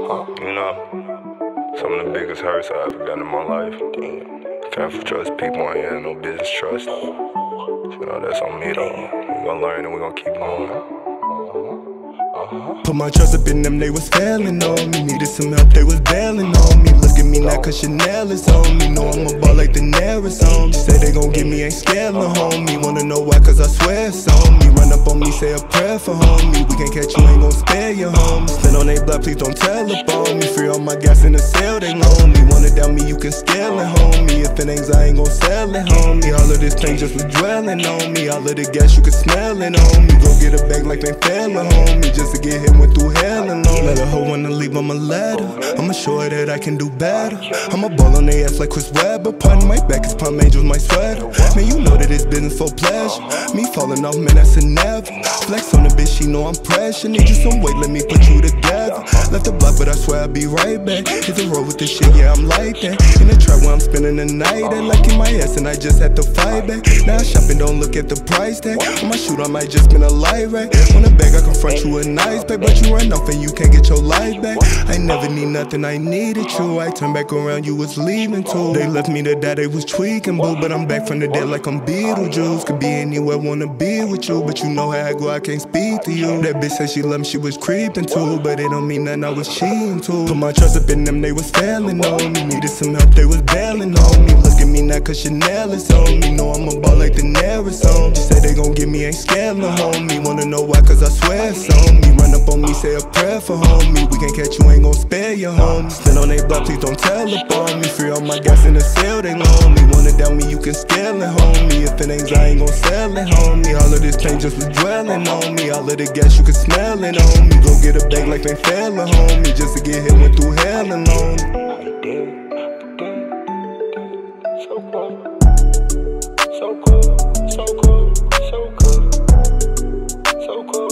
You know, some of the biggest hurts I ever got in my life. Can't trust people I ain't had no business trust. You know, that's on me though. We gon' learn and we gon' keep going. Put my trust up in them, they was failing on me. Needed some help, they was bailing on me. Look at me now, cause Chanel is on me. Know I'm a ball like the Daenerys on me. Say they gon' give me, ain't scared, no homie. Wanna know why, cause I swear it's on me. Run up on me, say a prayer for homie. We can't catch you, ain't gon' spare your homie. Spin on they blood, please don't tell up on me. Free all my gas in the cell, they lonely. Wanna doubt me, you can scale it, homie. If it ain't, I ain't gon' sell it, homie. All of this pain just was dwelling on me. All of the gas, you can smell it on me. Go get a bag like they failing, homie. Just to get hit, went through hell and all. Let a hoe wanna leave, I'ma let her. I'ma show her that I can do better. I'ma ball on they ass like Chris Webber. Pardon my back, cause Palm Angel's my sweater. Man, you know that it's business for pleasure. Me falling off, man, that's a never. Flex on the bitch, she know I'm pressure. Need you some weight, let me put you together. Left the block, but I swear I'll be right back. Hit the road with this shit, yeah, I'm like that. In the trap where I'm spending the night at. Like in my ass, and I just had to fight back. Now I shop and don't look at the price tag. On my shoot, I might just spend a light rack. On the bag, I confront you a nice bag, but you run off and you can't get your life back. I never need nothing, I needed you. I turned back around, you was leaving too. They left me to die, they was tweaking, boo. But I'm back from the dead like I'm Beetlejuice. Could be anywhere, wanna be with you, but you know how I go, I can't speak to you. That bitch said she loved me, she was creeping too, but it don't mean nothing, I was cheating too. Put my trust up in them, they was failing on me. Needed some help, they was bailing on me. Look at me now, cause Chanel is on me. Know I'm a ball like the Daenerys on me. She said they gon' give me, ain't scared, no homie. Wanna know why, cause I swear it's on me. Run up on me, say a prayer for homie. We can't catch you, ain't gon' spare your homie. Spin on they block, please don't tell up on me. Free all my gas in the cell, they lonely. Wanna doubt me, you can scale it, homie. If it ain't, I ain't gon' sell it, homie. All of this pain just was dwelling on me. All of the gas, you can smell it on me. Go get a bag like they failing, homie. Just to get hit, went through hell and lonely. So cool, so cool, so cool, so cool, so cool.